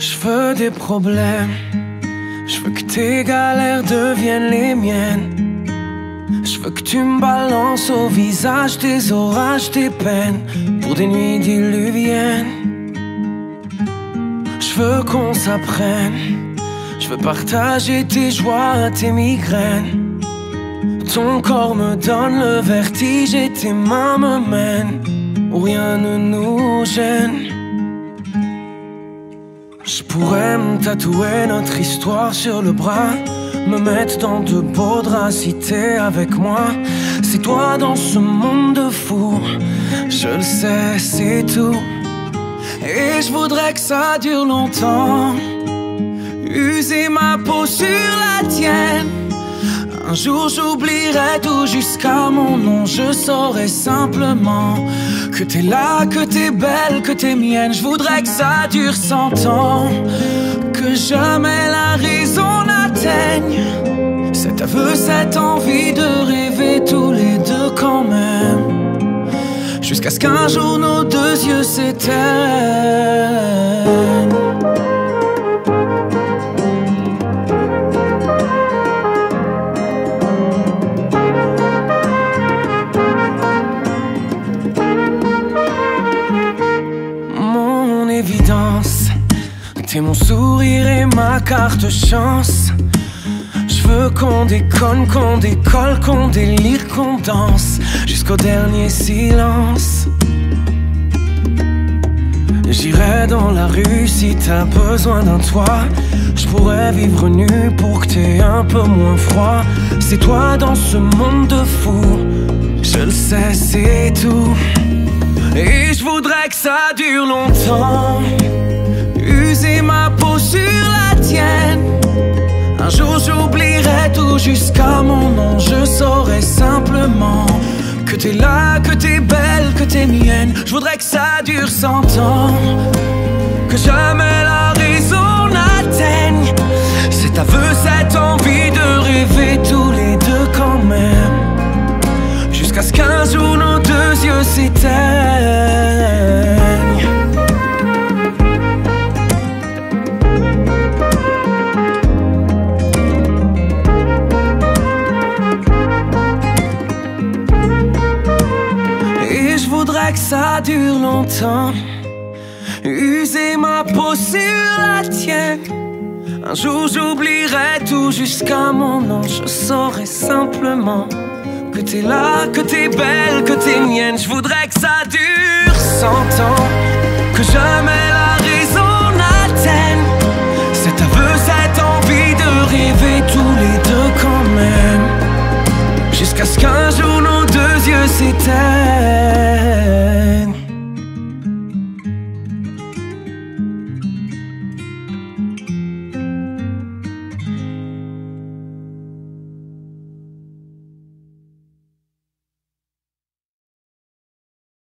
Je veux des problèmes, je veux que tes galères deviennent les miennes. Je veux que tu me balances au visage tes orages, tes peines, pour des nuits diluviennes. Je veux qu'on s'apprenne, je veux partager tes joies, tes migraines. Ton corps me donne le vertige et tes mains me mènent où rien ne nous gêne. Je pourrais me tatouer notre histoire sur le bras, me mettre dans de beaux draps si t'es avec moi. C'est toi dans ce monde de fous, je le sais, c'est tout. Et je voudrais que ça dure longtemps, user ma peau sur la tienne. Un jour j'oublierai tout jusqu'à mon nom, je saurai simplement que t'es là, que t'es belle, que t'es mienne. Je voudrais que ça dure 100 ans, que jamais la raison n'atteigne cet aveu, cette envie de rêver tous les deux quand même, jusqu'à ce qu'un jour nos deux yeux s'éteignent. Mon évidence, t'es mon sourire et ma carte chance. Je veux qu'on déconne, qu'on décolle, qu'on délire, qu'on danse jusqu'au dernier silence. J'irai dans la rue si t'as besoin d'un toit. Je pourrais vivre nu pour que t'aies un peu moins froid. C'est toi dans ce monde de fous, je le sais, c'est tout. Et je voudrais que ça dure longtemps, user ma peau sur la tienne. Un jour j'oublierai tout jusqu'à mon nom, je saurai simplement que t'es là, que t'es belle, que t'es mienne. Je voudrais que ça dure 100 ans, que jamais la raison n'atteigne cet aveu, cette envie de rêver tous les deux quand même, jusqu'à ce qu'un jour nos deux yeux s'éteignent. Et je voudrais que ça dure longtemps, user ma peau sur la tienne. Un jour j'oublierai tout jusqu'à mon nom, je saurai simplement que t'es là, que t'es belle, que t'es mienne. Je voudrais que ça dure 100 ans, que jamais